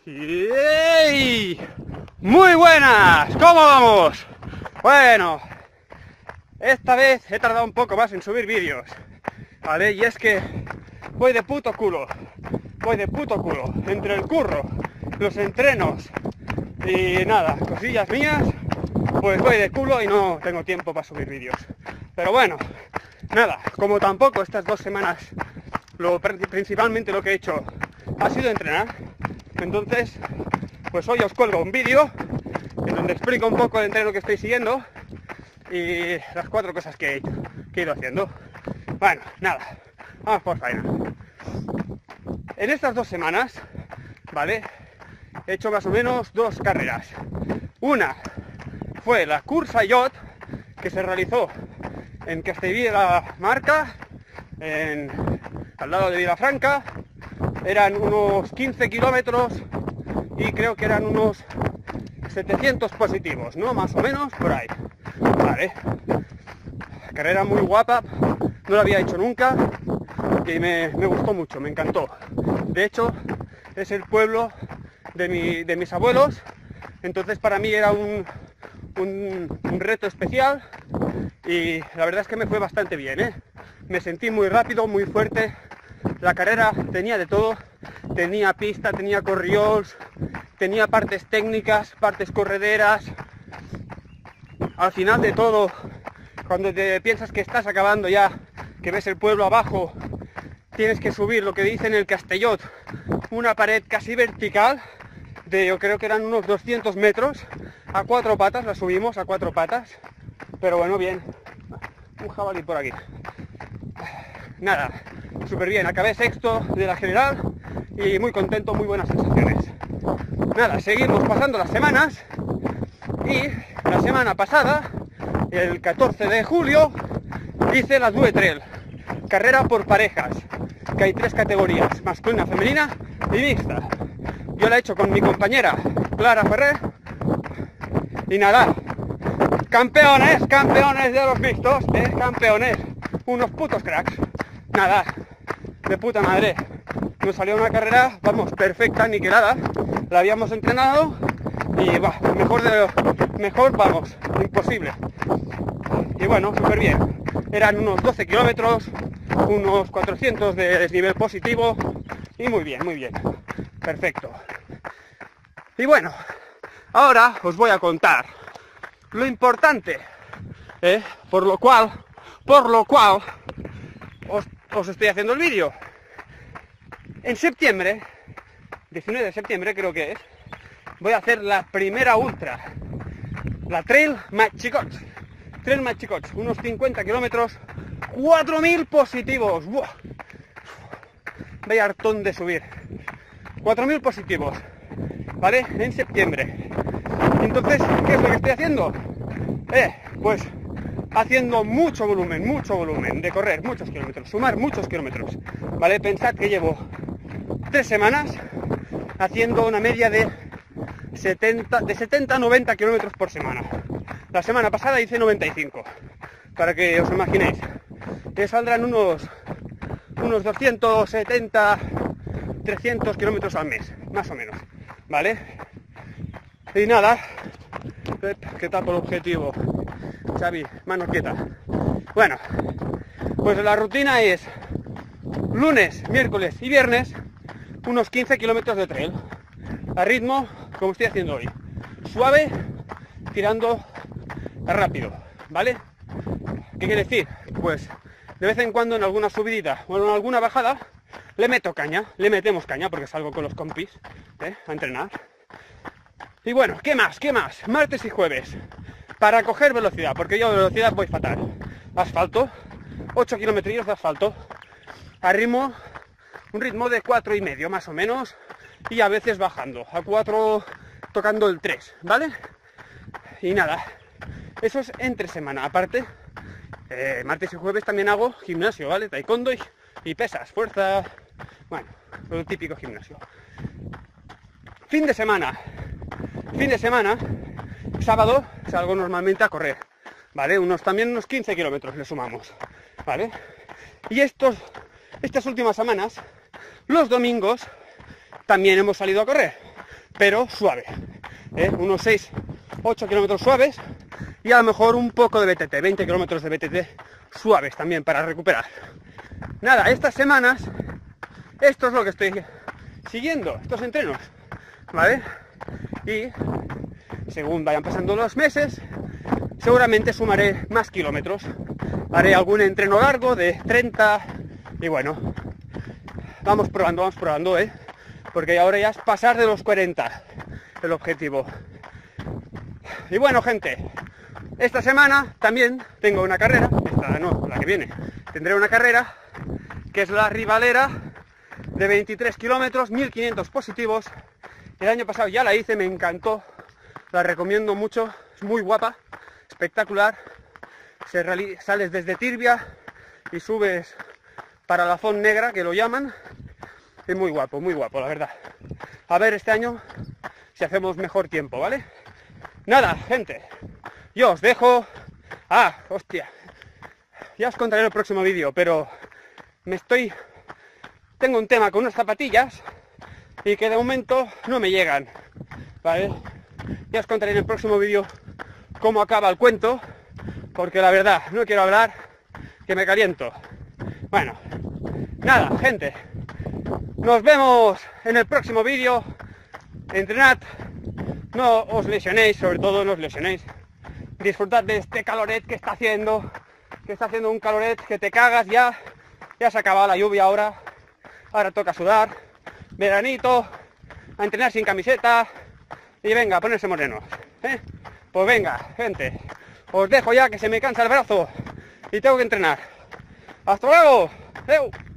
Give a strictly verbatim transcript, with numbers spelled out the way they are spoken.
¡Ey! ¡Muy buenas! ¿Cómo vamos? Bueno, esta vez he tardado un poco más en subir vídeos, ¿vale? Y es que voy de puto culo, voy de puto culo, entre el curro, los entrenos y nada, cosillas mías, pues voy de culo y no tengo tiempo para subir vídeos. Pero bueno, nada, como tampoco estas dos semanas, lo, principalmente lo que he hecho ha sido entrenar, entonces pues hoy os cuelgo un vídeo en donde explico un poco el entreno que estoy siguiendo y las cuatro cosas que he, hecho, que he ido haciendo. Bueno, nada, vamos por faena. En estas dos semanas, ¿vale? He hecho más o menos dos carreras. Una fue la Cursa Yacht, que se realizó en Castellví de la Marca, en, al lado de Vilafranca. Eran unos quince kilómetros y creo que eran unos setecientos positivos, ¿no? Más o menos, por ahí. Vale. Carrera muy guapa, no la había hecho nunca y me, me gustó mucho, me encantó. De hecho, es el pueblo de, mi, de mis abuelos, entonces para mí era un, un, un reto especial y la verdad es que me fue bastante bien, ¿eh? Me sentí muy rápido, muy fuerte. La carrera tenía de todo, tenía pista, tenía corriols, tenía partes técnicas, partes correderas. Al final de todo, cuando te piensas que estás acabando ya, que ves el pueblo abajo, tienes que subir lo que dice en el Castellot, una pared casi vertical, de yo creo que eran unos doscientos metros, a cuatro patas, la subimos a cuatro patas, pero bueno, bien, un jabalí por aquí. Nada, súper bien, acabé sexto de la general y muy contento, muy buenas sensaciones. Nada, seguimos pasando las semanas y la semana pasada, el catorce de julio, hice la Due Trail, carrera por parejas, que hay tres categorías, masculina, femenina y mixta. Yo la he hecho con mi compañera Clara Ferrer y nada, campeones, campeones de los mixtos, eh, campeones, unos putos cracks. Nada, de puta madre, nos salió una carrera, vamos, perfecta, aniquilada, la habíamos entrenado y bah, mejor de lo, mejor, vamos, imposible. Y bueno, súper bien, eran unos doce kilómetros, unos cuatrocientos de desnivel positivo y muy bien, muy bien, perfecto. Y bueno, ahora os voy a contar lo importante, ¿eh? por lo cual, por lo cual os os estoy haciendo el vídeo. En septiembre, diecinueve de septiembre creo que es, voy a hacer la primera ultra, la Trail Machicots, Trail Machicots, unos cincuenta kilómetros, cuatro mil positivos. ¡Buah! Vaya hartón de subir, cuatro mil positivos, ¿vale? En septiembre. Entonces, ¿qué es lo que estoy haciendo? Eh, pues haciendo mucho volumen, mucho volumen, de correr muchos kilómetros, sumar muchos kilómetros, ¿vale? Pensad que llevo tres semanas haciendo una media de setenta, de setenta a noventa kilómetros por semana. La semana pasada hice noventa y cinco, para que os imaginéis. Que saldrán unos, unos doscientos setenta, trescientos kilómetros al mes, más o menos, ¿vale? Y nada, ¿qué tal por el objetivo? Xavi, mano quieta. Bueno, pues la rutina es lunes, miércoles y viernes, unos quince kilómetros de trail, a ritmo como estoy haciendo hoy, suave, tirando a rápido, ¿vale? ¿Qué quiere decir? Pues de vez en cuando en alguna subidita o en alguna bajada le meto caña, le metemos caña porque salgo con los compis, ¿eh? A entrenar. Y bueno, ¿qué más? ¿Qué más? Martes y jueves, para coger velocidad, porque yo de velocidad voy fatal. Asfalto, ocho kilómetros de asfalto, a ritmo, un ritmo de cuatro y medio más o menos, y a veces bajando, a cuatro tocando el tres, ¿vale? Y nada, eso es entre semana. Aparte, eh, martes y jueves también hago gimnasio, ¿vale? Taekwondo y, y pesas, fuerza, bueno, lo típico gimnasio. Fin de semana, fin de semana, sábado salgo normalmente a correr, ¿vale? Unos también unos quince kilómetros le sumamos, ¿vale? Y estos, estas últimas semanas, los domingos, también hemos salido a correr. pero suave, ¿eh? Unos seis, ocho kilómetros suaves y a lo mejor un poco de B T T, veinte kilómetros de B T T suaves también para recuperar. Nada, estas semanas, esto es lo que estoy siguiendo, estos entrenos, ¿vale? Y según vayan pasando los meses, seguramente sumaré más kilómetros. Haré algún entreno largo de treinta y bueno, vamos probando, vamos probando, ¿eh? Porque ahora ya es pasar de los cuarenta el objetivo. Y bueno, gente, esta semana también tengo una carrera, esta no, la que viene, tendré una carrera que es la Rivalera de veintitrés kilómetros, mil quinientos positivos. El año pasado ya la hice, me encantó, la recomiendo mucho, es muy guapa, espectacular. Se sales desde Tirbia y subes para la Font Negra, que lo llaman, y muy guapo, muy guapo, la verdad. A ver este año si hacemos mejor tiempo, ¿vale? Nada, gente, yo os dejo. Ah, hostia, ya os contaré en el próximo vídeo, pero me estoy... tengo un tema con unas zapatillas y que de momento no me llegan, ¿vale? Ya os contaré en el próximo vídeo cómo acaba el cuento, porque la verdad, no quiero hablar, que me caliento. Bueno, nada, gente, nos vemos en el próximo vídeo. Entrenad, no os lesionéis, sobre todo no os lesionéis. Disfrutad de este caloret que está haciendo, que está haciendo un caloret que te cagas ya. Ya se ha acabado la lluvia ahora, ahora toca sudar, veranito, a entrenar sin camiseta y venga, a ponerse morenos, ¿eh? Pues venga, gente, os dejo ya que se me cansa el brazo y tengo que entrenar. ¡Hasta luego! ¡Eu!